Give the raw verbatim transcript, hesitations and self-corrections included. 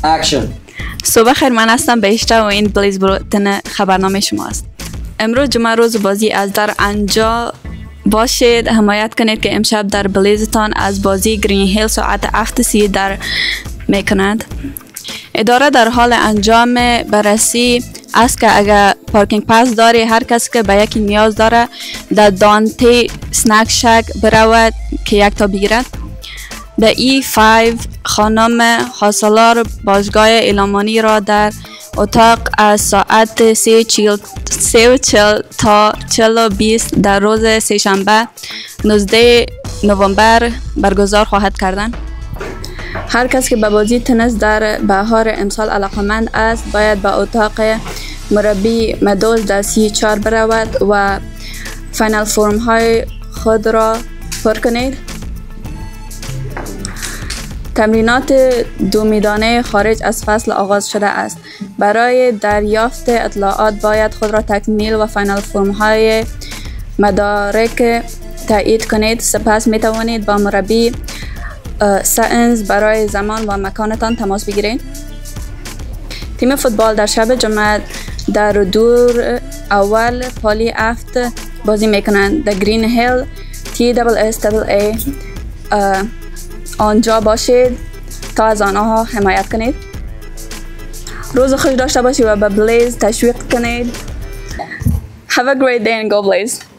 اکشن. صبح خیر، من هستم بهشته و این بلیز بولتن خبرنامه شما است. امروز جمعه روز بازی از در انجا باشید حمایت کنید که امشب در بلیزتان از بازی گرین هیل ساعت هفت سی در میکند. اداره در حال انجام بررسی است که اگر پارکینگ پاس داری هر کس که به یکی نیاز داره در دانتی سنک شک برود که یک تا بگیرد. در ای پنج خانم حاصلار باشگاه اعلامانی را در اتاق از ساعت سه و چل تا چل و بیست در روز سه‌شنبه نوزده نوامبر برگزار خواهد کردن. هر کس که به بازی تنیس در بهار امسال علاقمند است باید به اتاق مربی مدوز در سی و چهار برود و فینال فرم های خود را پر کنید. تمرینات دو میدانه خارج از فصل آغاز شده است. برای دریافت اطلاعات باید خود را تکمیل و فینال فرم های مدارک تایید کنید. سپس می توانید با مربی ساینز برای زمان و مکانتان تماس بگیرید. تیم فوتبال در شب جمعه در دور اول پالی افت بازی می کنند. در گرین هیل تی دبل اس دبل ای آنجا باشید تا از آنها حمایت کنید. روز خوش داشته باشید و به بلیز تشویق کنید. Have a great day and go Blaze.